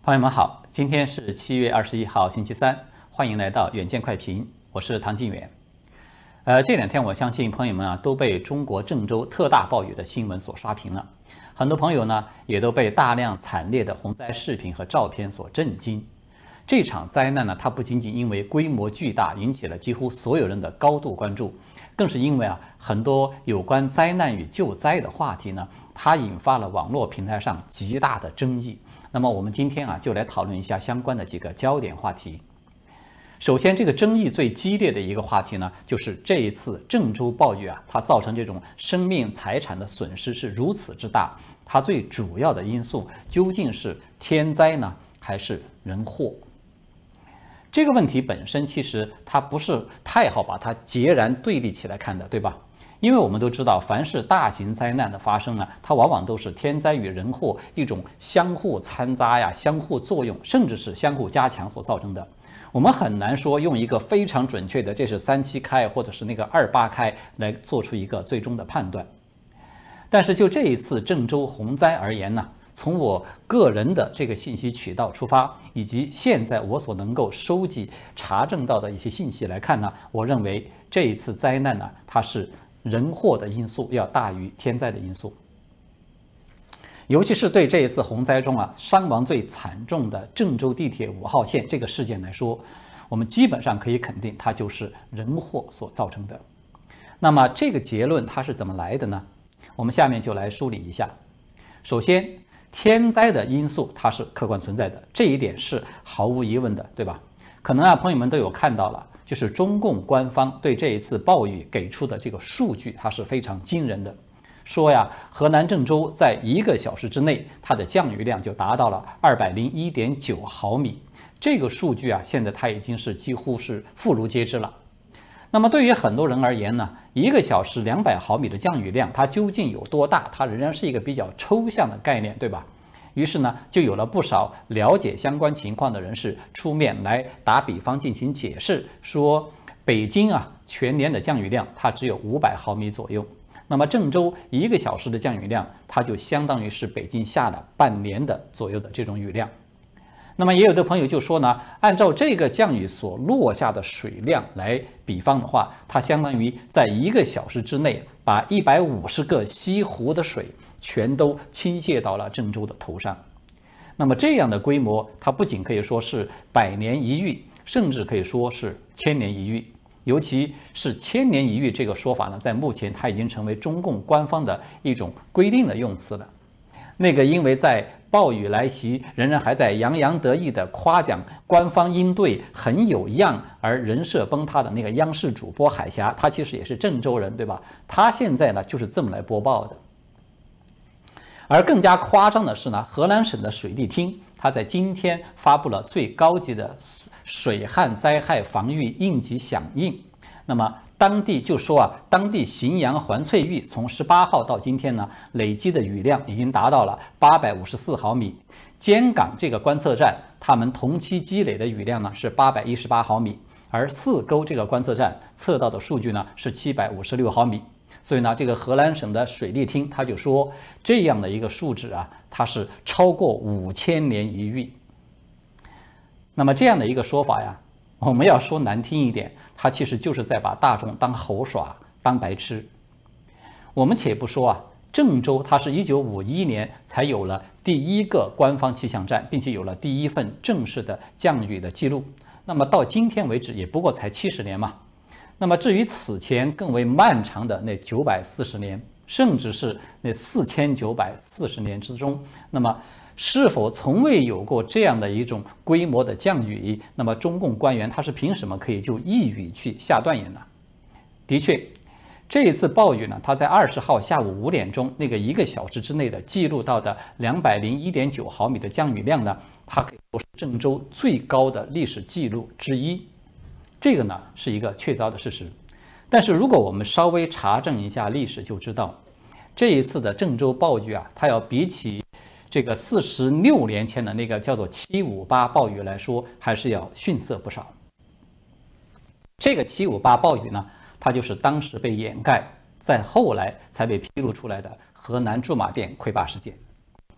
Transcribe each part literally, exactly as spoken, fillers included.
朋友们好，今天是七月二十一号，星期三，欢迎来到远见快评，我是唐晋远。呃，这两天我相信朋友们啊都被中国郑州特大暴雨的新闻所刷屏了，很多朋友呢也都被大量惨烈的洪灾视频和照片所震惊。这场灾难呢，它不仅仅因为规模巨大，引起了几乎所有人的高度关注，更是因为啊很多有关灾难与救灾的话题呢，它引发了网络平台上极大的争议。那么我们今天啊，就来讨论一下相关的几个焦点话题。首先，这个争议最激烈的一个话题呢，就是这一次郑州暴雨啊，它造成这种生命财产的损失是如此之大，它最主要的因素究竟是天灾呢，还是人祸？这个问题本身其实它不是太好把它截然对立起来看的，对吧？因为我们都知道，凡是大型灾难的发生呢，它往往都是天灾与人祸一种相互掺杂呀、相互作用，甚至是相互加强所造成的。我们很难说用一个非常准确的这是三七开或者是那个二八开来做出一个最终的判断。但是就这一次郑州洪灾而言呢，从我个人的这个信息渠道出发，以及现在我所能够收集查证到的一些信息来看呢，我认为这一次灾难呢，它是人祸的因素要大于天灾的因素。尤其是对这一次洪灾中啊伤亡最惨重的郑州地铁五号线这个事件来说，我们基本上可以肯定它就是人祸所造成的。那么这个结论它是怎么来的呢？我们下面就来梳理一下。首先，天灾的因素它是客观存在的，这一点是毫无疑问的，对吧？可能啊朋友们都有看到了，就是中共官方对这一次暴雨给出的这个数据，它是非常惊人的。说呀，河南郑州在一个小时之内，它的降雨量就达到了二百零一点九毫米。这个数据啊，现在它已经是几乎是妇孺皆知了。那么对于很多人而言呢，一个小时两百毫米的降雨量，它究竟有多大？它仍然是一个比较抽象的概念，对吧？于是呢，就有了不少了解相关情况的人士出面来打比方进行解释，说北京啊全年的降雨量它只有五百毫米左右，那么郑州一个小时的降雨量，它就相当于是北京下了半年的左右的这种雨量。那么也有的朋友就说呢，按照这个降雨所落下的水量来比方的话，它相当于在一个小时之内把一百五十个西湖的水全都倾泻到了郑州的头上。那么这样的规模，它不仅可以说是百年一遇，甚至可以说是千年一遇。尤其是千年一遇这个说法呢，在目前它已经成为中共官方的一种规定的用词了。那个因为在暴雨来袭，人人还在洋洋得意地夸奖官方应对很有样而人设崩塌的那个央视主播海峡，他其实也是郑州人，对吧？他现在呢就是这么来播报的。而更加夸张的是呢，河南省的水利厅，它在今天发布了最高级的水旱灾害防御应急响应。那么当地就说啊，当地荥阳环翠峪从十八号到今天呢，累积的雨量已经达到了八百五十四毫米。尖岗这个观测站，他们同期积累的雨量呢是八百一十八毫米，而四沟这个观测站测到的数据呢是七百五十六毫米。所以呢，这个河南省的水利厅他就说，这样的一个数值啊，它是超过五千年一遇。那么这样的一个说法呀，我们要说难听一点，它其实就是在把大众当猴耍、当白痴。我们且不说啊，郑州它是一九五一年才有了第一个官方气象站，并且有了第一份正式的降雨的记录。那么到今天为止，也不过才七十年嘛。那么至于此前更为漫长的那九百四十年，甚至是那四千九百四十年之中，那么是否从未有过这样的一种规模的降雨？那么中共官员他是凭什么可以就一语去下断言呢？的确，这一次暴雨呢，它在二十号下午五点钟那个一个小时之内的记录到的两百零一点九毫米的降雨量呢，它可以说是郑州最高的历史记录之一。这个呢是一个确凿的事实。但是如果我们稍微查证一下历史，就知道这一次的郑州暴雨啊，它要比起这个四十六年前的那个叫做七五八暴雨来说，还是要逊色不少。这个七五八暴雨呢，它就是当时被掩盖，在后来才被披露出来的河南驻马店溃坝事件。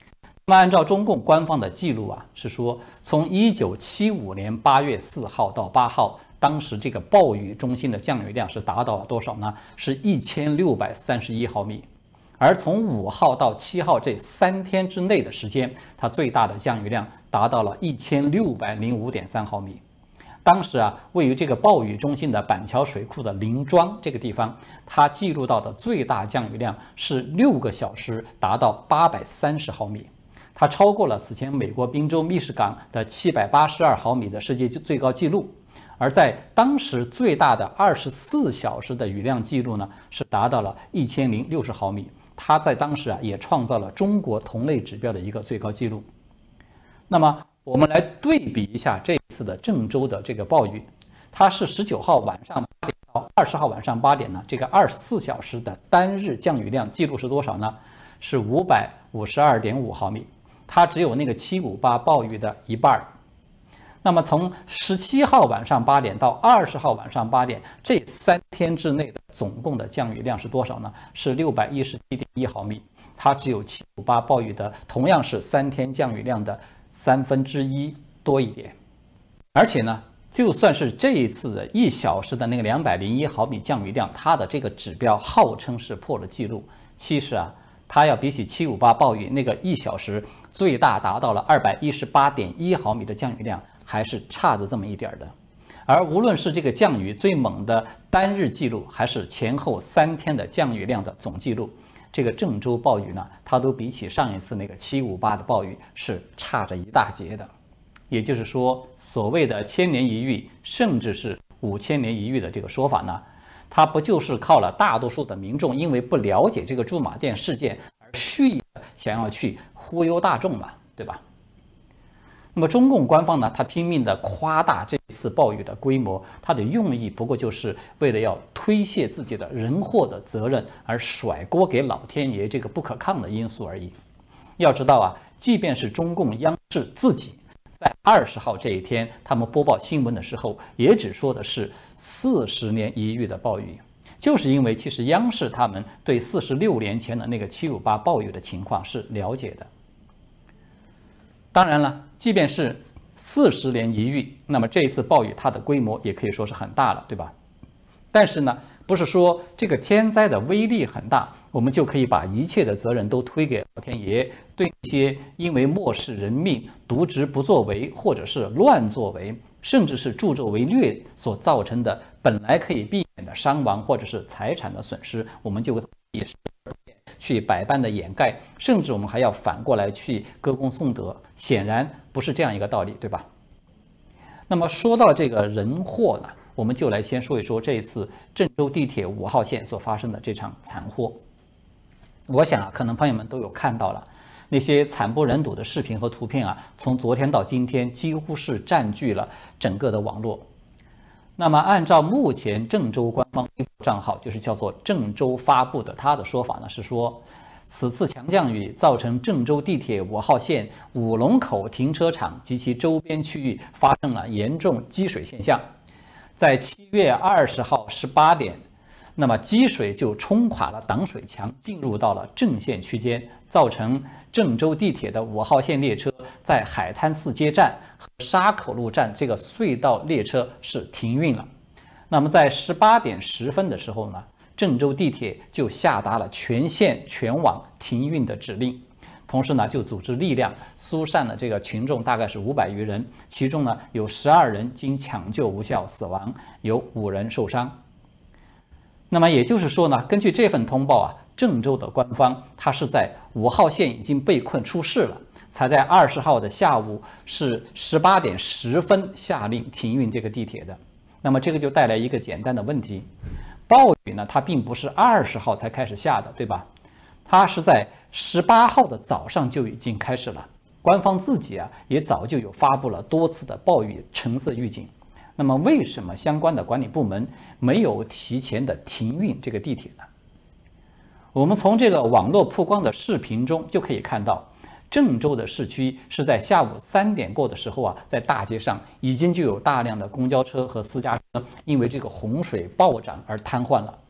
那么按照中共官方的记录啊，是说从一九七五年八月四号到八号，当时这个暴雨中心的降雨量是达到了多少呢？是一千六百三十一毫米。而从五号到七号这三天之内的时间，它最大的降雨量达到了一千六百零五点三毫米。当时啊，位于这个暴雨中心的板桥水库的林庄这个地方，它记录到的最大降雨量是六个小时达到八百三十毫米。它超过了此前美国宾州密士港的七百八十二毫米的世界最高纪录，而在当时最大的二十四小时的雨量记录呢，是达到了一千零六十毫米。它在当时啊，也创造了中国同类指标的一个最高纪录。那么我们来对比一下这次的郑州的这个暴雨，它是十九号晚上八点到二十号晚上八点呢，这个二十四小时的单日降雨量记录是多少呢？是五百五十二点五毫米。它只有那个七五八暴雨的一半。那么从十七号晚上八点到二十号晚上八点，这三天之内的总共的降雨量是多少呢？是六百一十七点一毫米。它只有七五八暴雨的同样是三天降雨量的三分之一多一点。而且呢，就算是这一次的一小时的那个两百零一毫米降雨量，它的这个指标号称是破了记录，其实啊，它要比起七五八暴雨那个一小时最大达到了二百一十八点一毫米的降雨量，还是差着这么一点的。而无论是这个降雨最猛的单日记录，还是前后三天的降雨量的总记录，这个郑州暴雨呢，它都比起上一次那个七五八的暴雨是差着一大截的。也就是说，所谓的千年一遇，甚至是五千年一遇的这个说法呢，它不就是靠了大多数的民众因为不了解这个驻马店事件而蓄意的想要去忽悠大众嘛，对吧？那么中共官方呢，它拼命的夸大这次暴雨的规模，它的用意不过就是为了要推卸自己的人祸的责任，而甩锅给老天爷这个不可抗的因素而已。要知道啊，即便是中共央视自己在二十号这一天，他们播报新闻的时候，也只说的是四十年一遇的暴雨，就是因为其实央视他们对四十六年前的那个七五八暴雨的情况是了解的。当然了，即便是四十年一遇，那么这一次暴雨它的规模也可以说是很大了，对吧？但是呢，不是说这个天灾的威力很大，我们就可以把一切的责任都推给老天爷，对一些因为漠视人命、渎职不作为，或者是乱作为，甚至是助纣为虐所造成的本来可以避免的伤亡或者是财产的损失，我们就也是去百般的掩盖，甚至我们还要反过来去歌功颂德，显然不是这样一个道理，对吧？那么说到这个人祸呢，我们就来先说一说这一次郑州地铁五号线所发生的这场惨祸。我想啊，可能朋友们都有看到了那些惨不忍睹的视频和图片啊，从昨天到今天几乎是占据了整个的网络。那么按照目前郑州官方微博账号，就是叫做郑州发布的，他的说法呢是说，此次强降雨造成郑州地铁五号线五龙口停车场及其周边区域发生了严重积水现象。在七月二十号十八点，那么积水就冲垮了挡水墙，进入到了郑线区间，造成郑州地铁的五号线列车在海滩寺街站和沙口路站这个隧道列车是停运了。那么在十八点十分的时候呢，郑州地铁就下达了全线全网停运的指令，同时呢就组织力量疏散了这个群众，大概是五百余人，其中呢有十二人经抢救无效死亡，有五人受伤。那么也就是说呢，根据这份通报啊，郑州的官方它是在五号线已经被困出事了，才在二十号的下午是十八点十分下令停运这个地铁的。那么这个就带来一个简单的问题，暴雨呢它并不是二十号才开始下的，对吧？它是在十八号的早上就已经开始了，官方自己啊也早就有发布了多次的暴雨橙色预警。那么为什么相关的管理部门没有提前的停运这个地铁呢？我们从这个网络曝光的视频中就可以看到，郑州的市区是在下午三点过的时候啊，在大街上已经就有大量的公交车和私家车因为这个洪水暴涨而瘫痪了。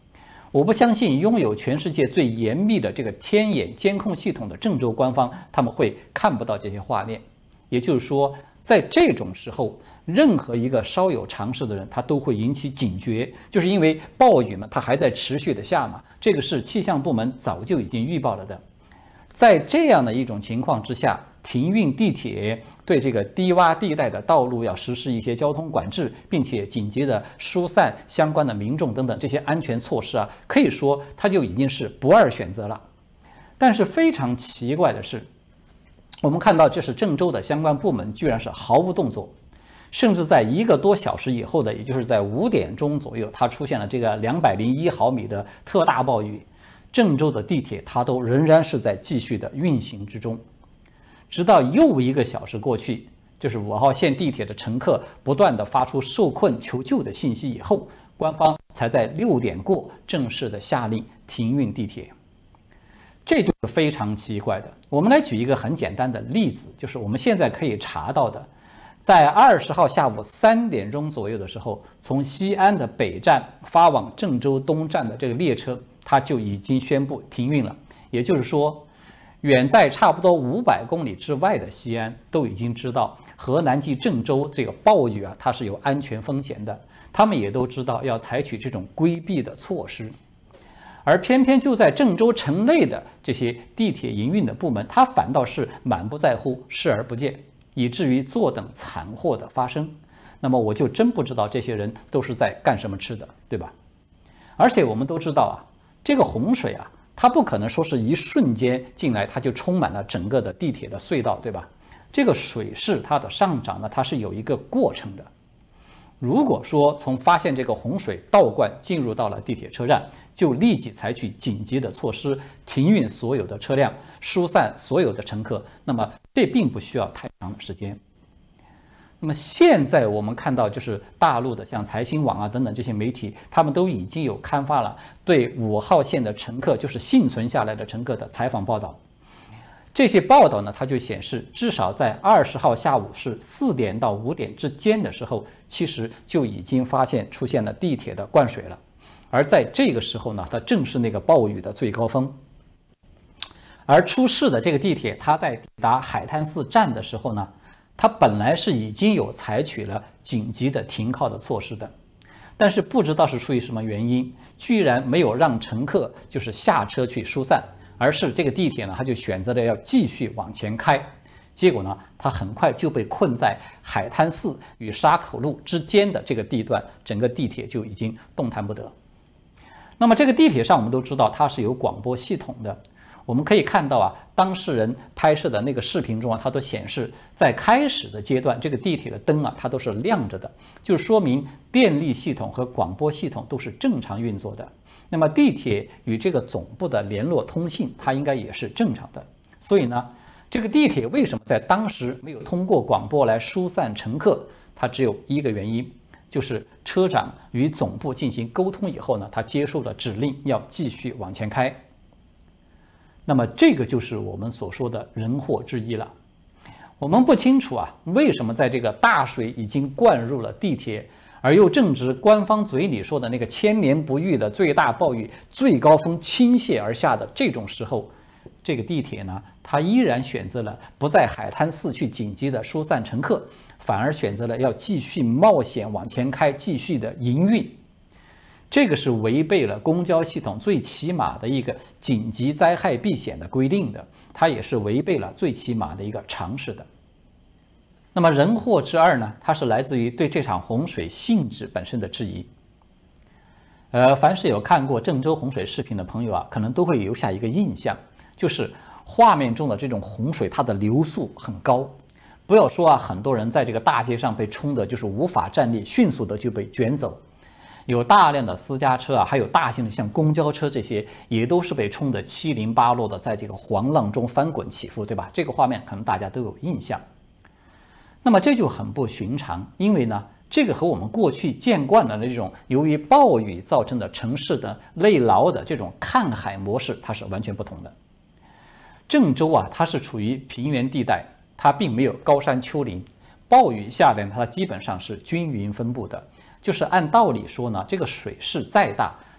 我不相信拥有全世界最严密的这个天眼监控系统的郑州官方，他们会看不到这些画面。也就是说，在这种时候，任何一个稍有常识的人，他都会引起警觉，就是因为暴雨嘛，它还在持续的下嘛，这个是气象部门早就已经预报了的。在这样的一种情况之下，停运地铁，对这个低洼地带的道路要实施一些交通管制，并且紧急的疏散相关的民众等等这些安全措施啊，可以说它就已经是不二选择了。但是非常奇怪的是，我们看到这是郑州的相关部门居然是毫无动作，甚至在一个多小时以后的，也就是在五点钟左右，它出现了这个两百零一毫米的特大暴雨，郑州的地铁它都仍然是在继续的运行之中。直到又一个小时过去，就是五号线地铁的乘客不断的发出受困求救的信息以后，官方才在六点过正式的下令停运地铁。这就是非常奇怪的。我们来举一个很简单的例子，就是我们现在可以查到的，在二十号下午三点钟左右的时候，从西安的北站发往郑州东站的这个列车，它就已经宣布停运了。也就是说，远在差不多五百公里之外的西安都已经知道河南及郑州这个暴雨啊，它是有安全风险的，他们也都知道要采取这种规避的措施。而偏偏就在郑州城内的这些地铁营运的部门，他反倒是满不在乎，视而不见，以至于坐等惨祸的发生。那么我就真不知道这些人都是在干什么吃的，对吧？而且我们都知道啊，这个洪水啊，它不可能说是一瞬间进来，它就充满了整个的地铁的隧道，对吧？这个水势它的上涨呢，它是有一个过程的。如果说从发现这个洪水倒灌进入到了地铁车站，就立即采取紧急的措施，停运所有的车辆，疏散所有的乘客，那么这并不需要太长的时间。那么现在我们看到，就是大陆的像财新网啊等等这些媒体，他们都已经有刊发了对五号线的乘客，就是幸存下来的乘客的采访报道。这些报道呢，它就显示，至少在二十号下午是四点到五点之间的时候，其实就已经发现出现了地铁的灌水了。而在这个时候呢，它正是那个暴雨的最高峰。而出事的这个地铁，它在抵达海滩寺站的时候呢，它本来是已经有采取了紧急的停靠的措施的，但是不知道是出于什么原因，居然没有让乘客就是下车去疏散。而是这个地铁呢，它就选择了要继续往前开，结果呢，它很快就被困在海滩寺与沙口路之间的这个地段，整个地铁就已经动弹不得。那么这个地铁上我们都知道它是有广播系统的，我们可以看到啊，当事人拍摄的那个视频中啊，它都显示在开始的阶段，这个地铁的灯啊，它都是亮着的，就说明电力系统和广播系统都是正常运作的。那么地铁与这个总部的联络通信，它应该也是正常的。所以呢，这个地铁为什么在当时没有通过广播来疏散乘客？它只有一个原因，就是车长与总部进行沟通以后呢，他接受了指令，要继续往前开。那么这个就是我们所说的人祸之一了。我们不清楚啊，为什么在这个大水已经灌入了地铁，而又正值官方嘴里说的那个千年不遇的最大暴雨最高峰倾泻而下的这种时候，这个地铁呢，它依然选择了不在海滩寺去紧急的疏散乘客，反而选择了要继续冒险往前开，继续的营运。这个是违背了公交系统最起码的一个紧急灾害避险的规定的，它也是违背了最起码的一个常识的。那么人祸之二呢，它是来自于对这场洪水性质本身的质疑。呃，凡是有看过郑州洪水视频的朋友啊，可能都会留下一个印象，就是画面中的这种洪水，它的流速很高。不要说啊，很多人在这个大街上被冲的就是无法站立，迅速的就被卷走。有大量的私家车啊，还有大型的像公交车这些，也都是被冲得七零八落的，在这个黄浪中翻滚起伏，对吧？这个画面可能大家都有印象。那么这就很不寻常，因为呢，这个和我们过去见惯了的这种由于暴雨造成的城市的内涝的这种看海模式，它是完全不同的。郑州啊，它是处于平原地带，它并没有高山丘陵，暴雨下来它基本上是均匀分布的。就是按道理说呢，这个水势再大，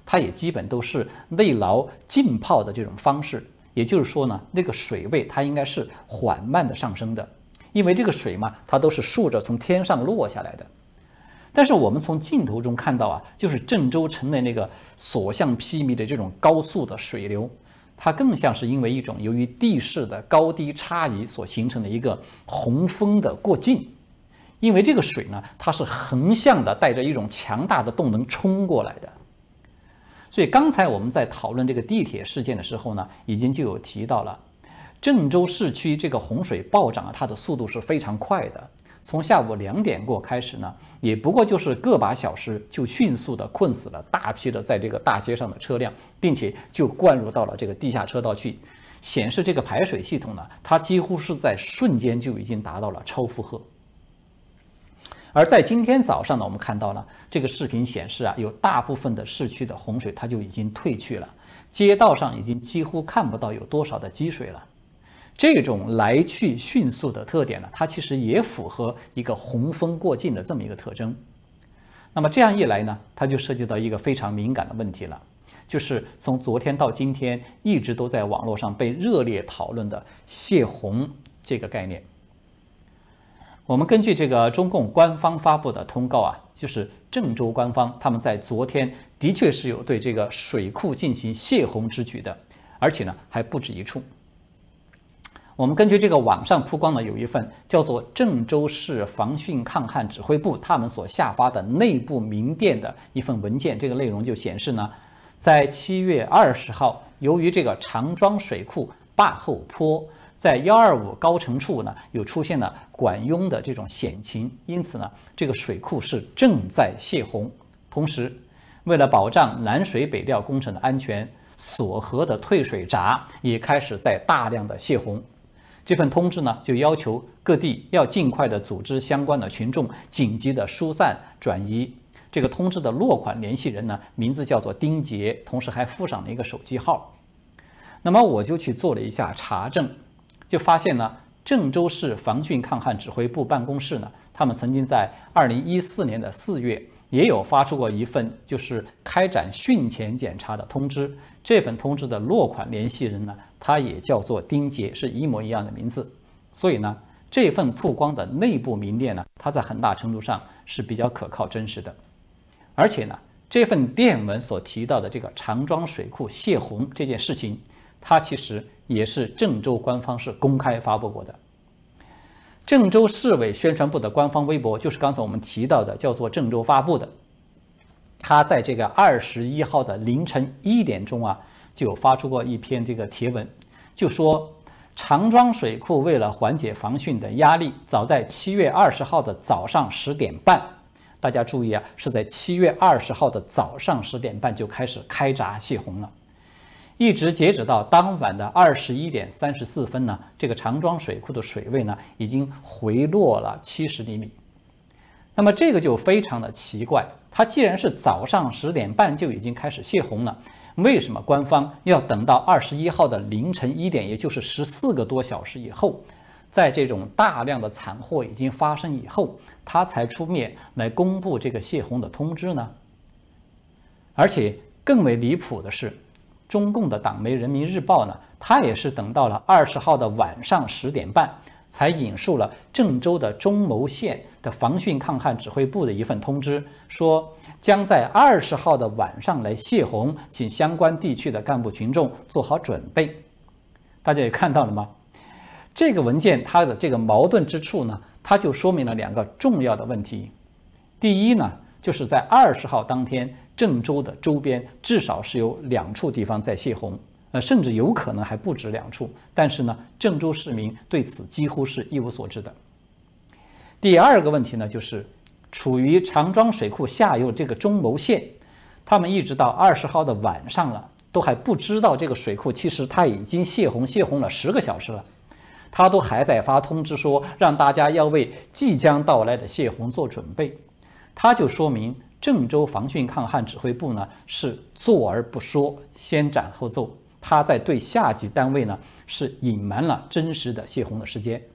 它也基本都是内涝浸泡的这种方式。也就是说呢，那个水位它应该是缓慢的上升的，因为这个水嘛，它都是竖着从天上落下来的。但是我们从镜头中看到啊，就是郑州城内那个所向披靡的这种高速的水流，它更像是因为一种由于地势的高低差异所形成的一个洪峰的过境。因为这个水呢，它是横向的带着一种强大的动能冲过来的。所以刚才我们在讨论这个地铁事件的时候呢，已经就有提到了，郑州市区这个洪水暴涨啊，它的速度是非常快的。从下午两点过开始呢，也不过就是个把小时，就迅速的困死了大批的在这个大街上的车辆，并且就灌入到了这个地下车道去，显示这个排水系统呢，它几乎是在瞬间就已经达到了超负荷。而在今天早上呢，我们看到了这个视频显示啊，有大部分的市区的洪水它就已经退去了，街道上已经几乎看不到有多少的积水了。这种来去迅速的特点呢，它其实也符合一个洪峰过境的这么一个特征。那么这样一来呢，它就涉及到一个非常敏感的问题了，就是从昨天到今天一直都在网络上被热烈讨论的泄洪这个概念。我们根据这个中共官方发布的通告啊，就是郑州官方他们在昨天的确是有对这个水库进行泄洪之举的，而且呢还不止一处。我们根据这个网上曝光的有一份叫做郑州市防汛抗旱指挥部他们所下发的内部明电的一份文件，这个内容就显示呢，在七月二十号，由于这个长庄水库坝后坡在一二五高程处呢有出现了管涌的这种险情，因此呢这个水库是正在泄洪。同时，为了保障南水北调工程的安全，锁河的退水闸也开始在大量的泄洪。这份通知呢，就要求各地要尽快的组织相关的群众紧急的疏散转移。这个通知的落款联系人呢，名字叫做丁杰，同时还附上了一个手机号。那么我就去做了一下查证，就发现呢，郑州市防汛抗旱指挥部办公室呢，他们曾经在二零一四年的四月也有发出过一份就是开展汛前检查的通知。这份通知的落款联系人呢，他也叫做丁杰，是一模一样的名字。所以呢，这份曝光的内部明电呢，它在很大程度上是比较可靠真实的。而且呢，这份电文所提到的这个长庄水库泄洪这件事情，它其实也是郑州官方是公开发布过的。郑州市委宣传部的官方微博，就是刚才我们提到的叫做郑州发布的，他在这个二十一号的凌晨一点钟啊，就有发出过一篇这个帖文，就说长庄水库为了缓解防汛的压力，早在七月二十号的早上十点半，大家注意啊，是在七月二十号的早上十点半就开始开闸泄洪了。一直截止到当晚的二十一点三十四分呢，这个长庄水库的水位呢已经回落了七十厘米。那么这个就非常的奇怪，它既然是早上十点半就已经开始泄洪了，为什么官方要等到二十一号的凌晨一点，也就是十四个多小时以后，在这种大量的惨祸已经发生以后，它才出面来公布这个泄洪的通知呢？而且更为离谱的是，中共的党媒《人民日报》呢，它也是等到了二十号的晚上十点半，才引述了郑州的中牟县的防汛抗旱指挥部的一份通知，说将在二十号的晚上来泄洪，请相关地区的干部群众做好准备。大家也看到了吗？这个文件它的这个矛盾之处呢，它就说明了两个重要的问题。第一呢，就是在二十号当天，郑州的周边至少是有两处地方在泄洪，呃，甚至有可能还不止两处。但是呢，郑州市民对此几乎是一无所知的。第二个问题呢，就是处于长庄水库下游这个中牟县，他们一直到二十号的晚上了，都还不知道这个水库其实它已经泄洪，泄洪了十个小时了，他都还在发通知说让大家要为即将到来的泄洪做准备。他就说明郑州防汛抗旱指挥部呢是坐而不说，先斩后奏，他在对下级单位呢是隐瞒了真实的泄洪的时间。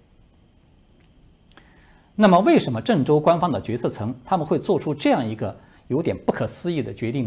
那么为什么郑州官方的决策层他们会做出这样一个有点不可思议的决定呢？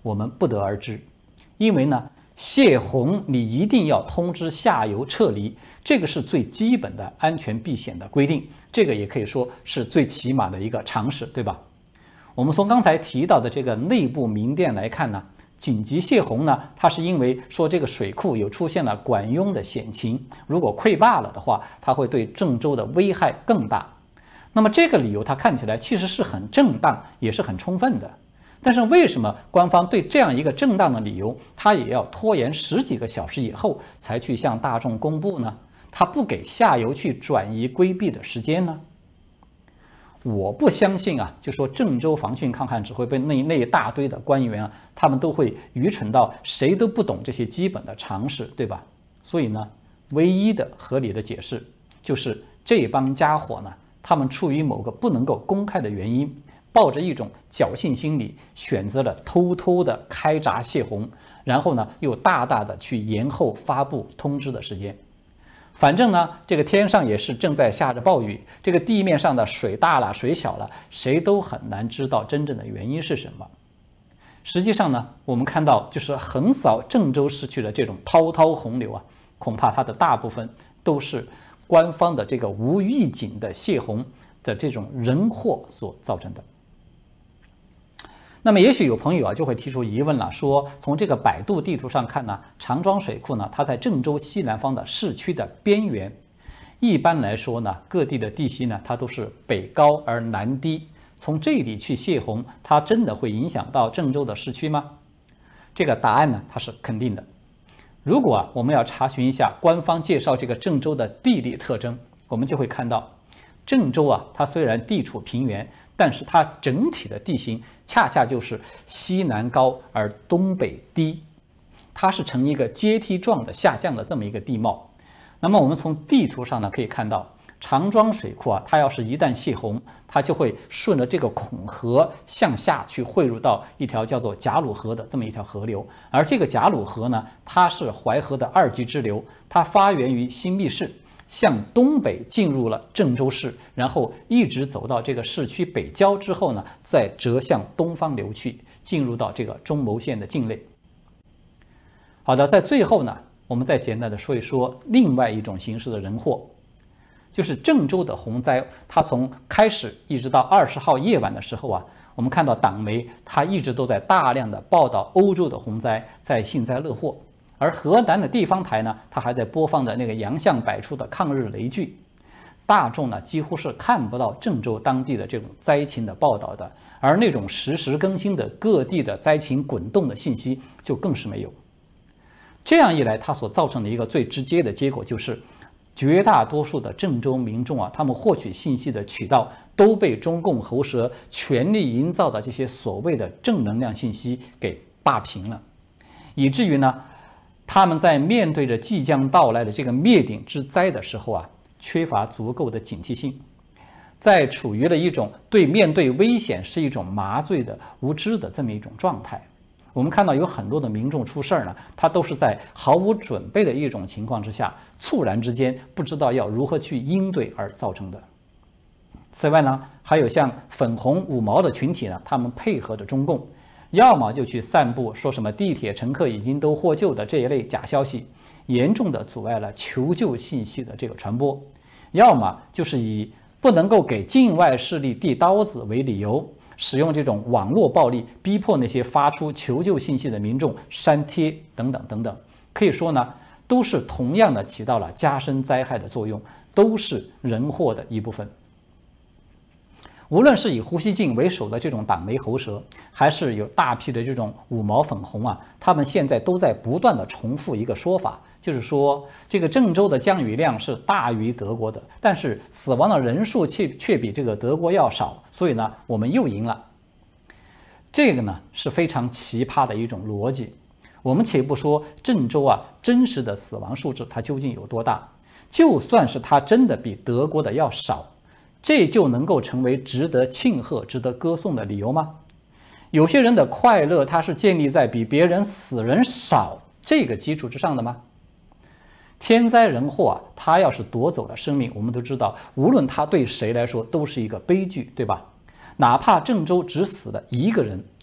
我们不得而知。因为呢，泄洪你一定要通知下游撤离，这个是最基本的安全避险的规定，这个也可以说是最起码的一个常识，对吧？我们从刚才提到的这个内部民电来看呢，紧急泄洪呢，它是因为说这个水库有出现了管涌的险情，如果溃坝了的话，它会对郑州的危害更大。那么这个理由它看起来其实是很正当，也是很充分的。但是为什么官方对这样一个正当的理由，它也要拖延十几个小时以后才去向大众公布呢？它不给下游去转移规避的时间呢？我不相信啊，就说郑州防汛抗旱指挥部那那一大堆的官员啊，他们都会愚蠢到谁都不懂这些基本的常识，对吧？所以呢，唯一的合理的解释就是这帮家伙呢，他们出于某个不能够公开的原因，抱着一种侥幸心理，选择了偷偷的开闸泄洪，然后呢，又大大的去延后发布通知的时间。反正呢，这个天上也是正在下着暴雨，这个地面上的水大了水小了，谁都很难知道真正的原因是什么。实际上呢，我们看到就是横扫郑州市区的这种滔滔洪流啊，恐怕它的大部分都是官方的这个无预警的泄洪的这种人祸所造成的。那么也许有朋友啊就会提出疑问了，说从这个百度地图上看呢，长庄水库呢它在郑州西南方的市区的边缘。一般来说呢，各地的地形呢它都是北高而南低，从这里去泄洪，它真的会影响到郑州的市区吗？这个答案呢它是肯定的。如果啊我们要查询一下官方介绍这个郑州的地理特征，我们就会看到，郑州啊它虽然地处平原，但是它整体的地形恰恰就是西南高而东北低，它是呈一个阶梯状的下降的这么一个地貌。那么我们从地图上呢可以看到，长庄水库啊，它要是一旦泄洪，它就会顺着这个孔河向下去汇入到一条叫做贾鲁河的这么一条河流，而这个贾鲁河呢，它是淮河的二级支流，它发源于新密市，向东北进入了郑州市，然后一直走到这个市区北郊之后呢，再折向东方流去，进入到这个中牟县的境内。好的，在最后呢，我们再简单的说一说另外一种形式的人祸，就是郑州的洪灾，它从开始一直到二十号夜晚的时候啊，我们看到党媒它一直都在大量的报道欧洲的洪灾，在幸灾乐祸。而河南的地方台呢，它还在播放着那个洋相百出的抗日雷剧，大众呢几乎是看不到郑州当地的这种灾情的报道的，而那种实时更新的各地的灾情滚动的信息就更是没有。这样一来，它所造成的一个最直接的结果就是，绝大多数的郑州民众啊，他们获取信息的渠道都被中共喉舌全力营造的这些所谓的正能量信息给霸屏了，以至于呢，他们在面对着即将到来的这个灭顶之灾的时候啊，缺乏足够的警惕性，在处于了一种对面对危险是一种麻醉的无知的这么一种状态。我们看到有很多的民众出事儿呢，他都是在毫无准备的一种情况之下，猝然之间不知道要如何去应对而造成的。此外呢，还有像粉红五毛的群体呢，他们配合着中共，要么就去散布说什么地铁乘客已经都获救的这一类假消息，严重的阻碍了求救信息的这个传播；要么就是以不能够给境外势力递刀子为理由，使用这种网络暴力逼迫那些发出求救信息的民众删帖等等等等。可以说呢，都是同样的起到了加深灾害的作用，都是人祸的一部分。无论是以胡锡进为首的这种党媒喉舌，还是有大批的这种五毛粉红啊，他们现在都在不断的重复一个说法，就是说这个郑州的降雨量是大于德国的，但是死亡的人数却却比这个德国要少，所以呢，我们又赢了。这个呢是非常奇葩的一种逻辑。我们且不说郑州啊真实的死亡数字它究竟有多大，就算是它真的比德国的要少，这就能够成为值得庆贺、值得歌颂的理由吗？有些人的快乐，它是建立在比别人死人少这个基础之上的吗？天灾人祸啊，它要是夺走了生命，我们都知道，无论它对谁来说都是一个悲剧，对吧？哪怕郑州只死了一个人，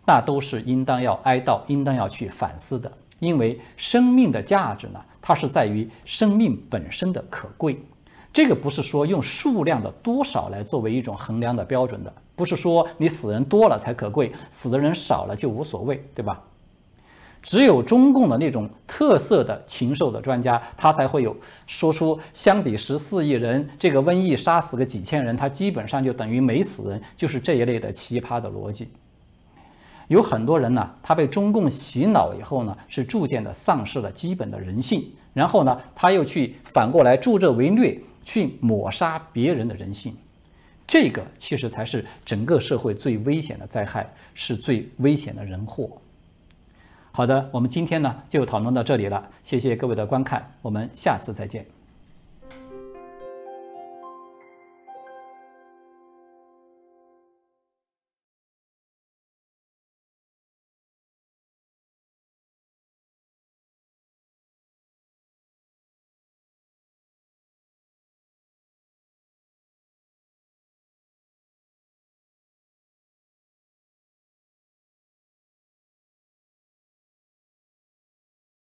那都是应当要哀悼、应当要去反思的。因为生命的价值呢，它是在于生命本身的可贵。这个不是说用数量的多少来作为一种衡量的标准的，不是说你死人多了才可贵，死的人少了就无所谓，对吧？只有中共的那种特色的禽兽的专家，他才会有说出相比十四亿人，这个瘟疫杀死个几千人，他基本上就等于没死人，就是这一类的奇葩的逻辑。有很多人呢，他被中共洗脑以后呢，是逐渐的丧失了基本的人性，然后呢，他又去反过来助纣为虐，去抹杀别人的人性。这个其实才是整个社会最危险的灾害，是最危险的人祸。好的，我们今天呢就讨论到这里了，谢谢各位的观看，我们下次再见。